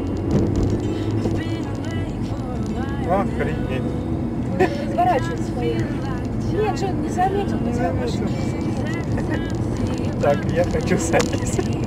Охренеть. Разворачивается свои. Нет, Джон, не заметил, не заметил. Так, я хочу садиться.